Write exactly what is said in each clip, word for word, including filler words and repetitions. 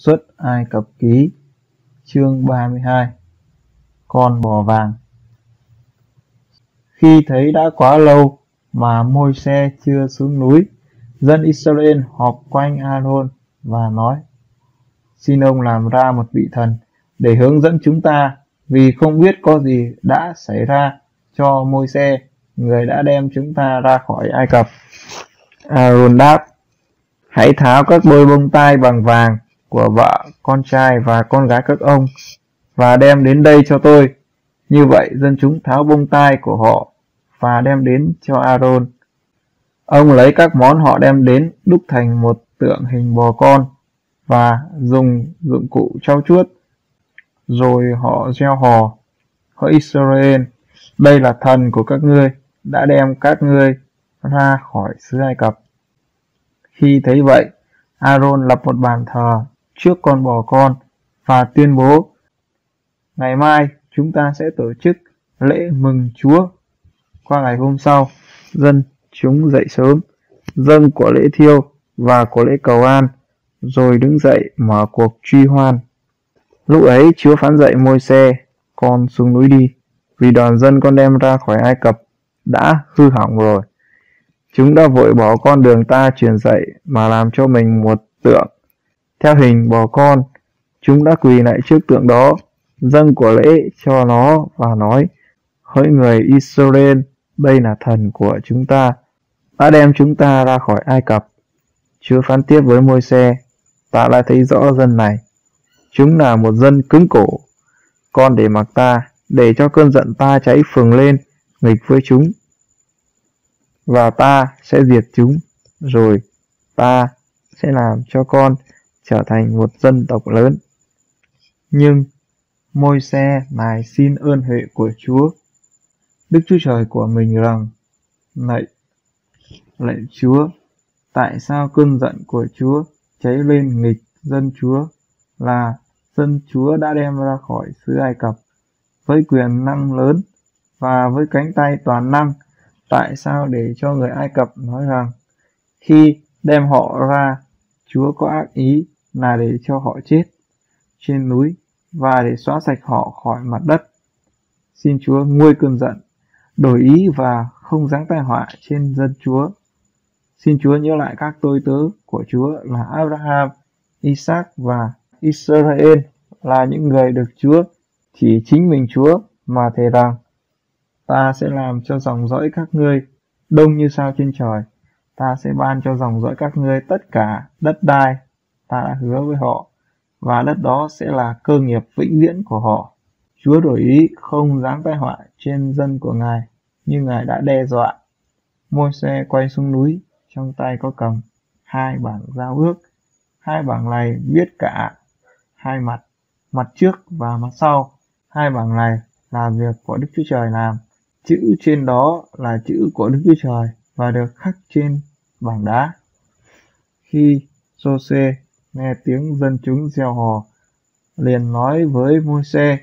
Xuất Ai Cập ký chương ba mươi hai. Con bò vàng. Khi thấy đã quá lâu mà Môi-se chưa xuống núi, dân Israel họp quanh A-rôn và nói: Xin ông làm ra một vị thần để hướng dẫn chúng ta, vì không biết có gì đã xảy ra cho Môi-se, người đã đem chúng ta ra khỏi Ai Cập. A-rôn đáp: Hãy tháo các đôi bông tai bằng vàng của vợ, con trai và con gái các ông và đem đến đây cho tôi. Như vậy dân chúng tháo bông tai của họ và đem đến cho A-rôn. Ông lấy các món họ đem đến đúc thành một tượng hình bò con và dùng dụng cụ trau chuốt, rồi họ reo hò: Hỡi Israel, đây là thần của các ngươi đã đem các ngươi ra khỏi xứ Ai Cập. Khi thấy vậy, A-rôn lập một bàn thờ trước con bò con và tuyên bố: Ngày mai chúng ta sẽ tổ chức lễ mừng Chúa. Qua ngày hôm sau, dân chúng dậy sớm, dâng của lễ thiêu và của lễ cầu an, rồi đứng dậy mở cuộc truy hoan. Lúc ấy Chúa phán dạy Môi-se: Con xuống núi đi, vì đoàn dân con đem ra khỏi Ai Cập đã hư hỏng rồi. Chúng đã vội bỏ con đường ta truyền dạy mà làm cho mình một tượng theo hình bò con. Chúng đã quỳ lại trước tượng đó, dâng của lễ cho nó và nói: Hỡi người Israel, đây là thần của chúng ta, đã đem chúng ta ra khỏi Ai Cập. Chúa phán tiếp với Môi-se: Ta đã thấy rõ dân này, chúng là một dân cứng cổ. Con để mặc ta, để cho cơn giận ta cháy phừng lên nghịch với chúng, và ta sẽ diệt chúng, rồi ta sẽ làm cho con trở thành một dân tộc lớn. Nhưng Môi-se nài xin ơn huệ của Chúa, Đức Chúa Trời của mình rằng: Lạy, lạy Chúa, tại sao cơn giận của Chúa cháy lên nghịch dân Chúa, là dân Chúa đã đem ra khỏi xứ Ai Cập với quyền năng lớn và với cánh tay toàn năng? Tại sao để cho người Ai Cập nói rằng khi đem họ ra, Chúa có ác ý là để cho họ chết trên núi và để xóa sạch họ khỏi mặt đất? Xin Chúa nguôi cơn giận, đổi ý và không giáng tai họa trên dân Chúa. Xin Chúa nhớ lại các tôi tớ của Chúa là Abraham, Isaac và Israel, là những người được Chúa chỉ chính mình Chúa mà thề rằng: Ta sẽ làm cho dòng dõi các ngươi đông như sao trên trời. Ta sẽ ban cho dòng dõi các ngươi tất cả đất đai ta đã hứa với họ, và đất đó sẽ là cơ nghiệp vĩnh viễn của họ. Chúa đổi ý không giáng tai họa trên dân của Ngài như Ngài đã đe dọa. Môi-se quay xuống núi, trong tay có cầm hai bảng giao ước. Hai bảng này viết cả hai mặt, mặt trước và mặt sau. Hai bảng này là việc của Đức Chúa Trời làm. Chữ trên đó là chữ của Đức Chúa Trời và được khắc trên bảng đá. Khi Giô-suê nghe tiếng dân chúng reo hò, liền nói với Môi-se: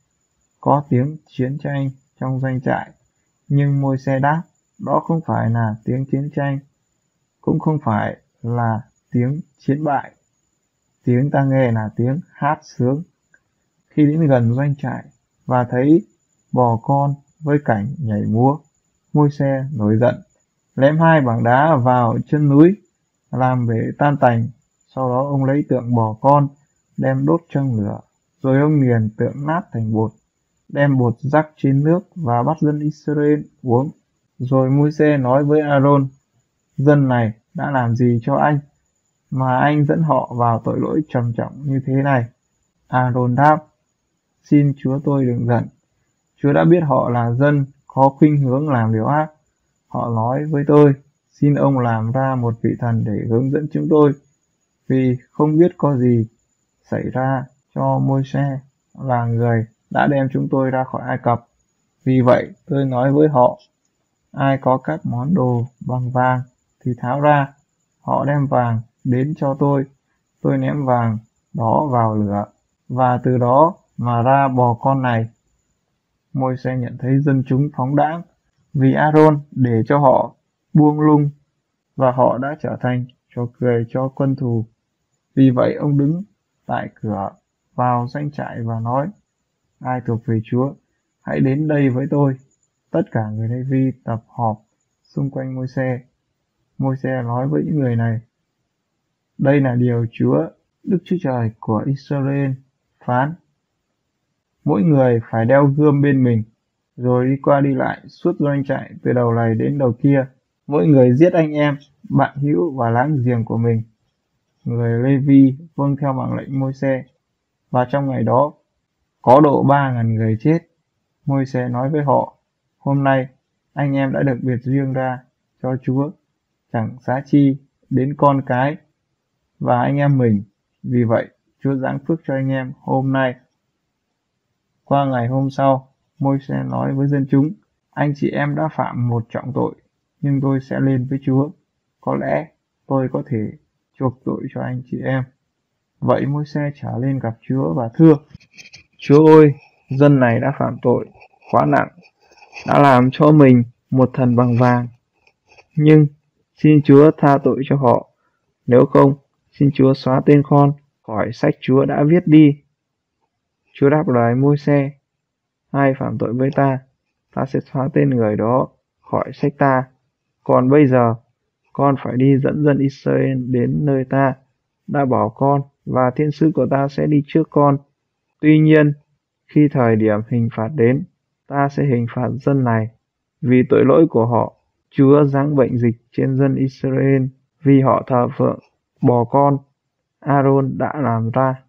Có tiếng chiến tranh trong doanh trại. Nhưng Môi-se đáp: Đó không phải là tiếng chiến tranh, cũng không phải là tiếng chiến bại. Tiếng ta nghe là tiếng hát sướng. Khi đến gần doanh trại và thấy bò con với cảnh nhảy múa, Môi-se nổi giận, ném hai bảng đá vào chân núi, làm bể tan tành. Sau đó ông lấy tượng bò con, đem đốt trong lửa, rồi ông nghiền tượng nát thành bột, đem bột rắc trên nước và bắt dân Israel uống. Rồi Môi-se nói với A-rôn: Dân này đã làm gì cho anh, mà anh dẫn họ vào tội lỗi trầm trọng như thế này? A-rôn đáp: Xin Chúa tôi đừng giận. Chúa đã biết họ là dân có khuynh hướng làm điều ác. Họ nói với tôi: Xin ông làm ra một vị thần để hướng dẫn chúng tôi, vì không biết có gì xảy ra cho Môi-se, là người đã đem chúng tôi ra khỏi Ai Cập. Vì vậy tôi nói với họ: Ai có các món đồ bằng vàng thì tháo ra. Họ đem vàng đến cho tôi, tôi ném vàng đó vào lửa, và từ đó mà ra bò con này. Môi-se nhận thấy dân chúng phóng đãng vì A-rôn để cho họ buông lung, và họ đã trở thành trò cười cho quân thù. Vì vậy ông đứng tại cửa vào doanh trại và nói: Ai thuộc về Chúa, hãy đến đây với tôi. Tất cả người Lê-vi tập họp xung quanh Môi-se. Môi-se nói với những người này: Đây là điều Chúa, Đức Chúa Trời của Israel phán: Mỗi người phải đeo gươm bên mình, rồi đi qua đi lại suốt doanh trại từ đầu này đến đầu kia. Mỗi người giết anh em, bạn hữu và láng giềng của mình. Người Lê-vi vâng theo mạng lệnh Môi-se, và trong ngày đó có độ ba ngàn người chết. Môi-se nói với họ: Hôm nay anh em đã được biệt riêng ra cho Chúa, chẳng xá chi đến con cái và anh em mình. Vì vậy Chúa giáng phước cho anh em hôm nay. Qua ngày hôm sau, Môi-se nói với dân chúng: Anh chị em đã phạm một trọng tội, nhưng tôi sẽ lên với Chúa. Có lẽ tôi có thể chuộc tội cho anh chị em. Vậy Môi-se trở lên gặp Chúa và thưa: Chúa ơi, dân này đã phạm tội quá nặng, đã làm cho mình một thần bằng vàng. Nhưng xin Chúa tha tội cho họ. Nếu không, xin Chúa xóa tên con khỏi sách Chúa đã viết đi. Chúa đáp lời Môi-se: Ai phạm tội với ta, ta sẽ xóa tên người đó khỏi sách ta. Còn bây giờ, con phải đi dẫn dân Israel đến nơi ta đã bảo con, và thiên sứ của ta sẽ đi trước con. Tuy nhiên, khi thời điểm hình phạt đến, ta sẽ hình phạt dân này vì tội lỗi của họ. Chúa giáng bệnh dịch trên dân Israel vì họ thờ phượng bò con Aaron đã làm ra.